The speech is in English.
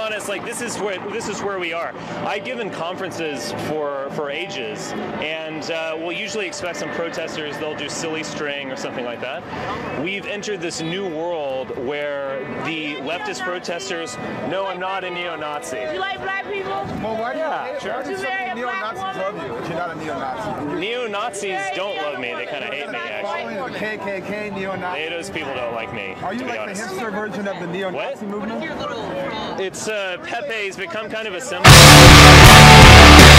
honest, like this is where we are. I've given conferences for ages, and we'll usually expect some protesters. They'll do silly string or something like that. We've entered this new world where the leftist protesters. No, I'm not a neo-Nazi. You like black people? Well, why do you sure. You marry a black neo-Nazis love you if you're not a neo-Nazi? Neo-Nazis don't love me. They kind of hate me, actually. The KKK, neo-Nazi. Those people don't like me. Are you like honest. the hipster version of the neo-Nazi movement? It's Pepe's become kind of a symbol.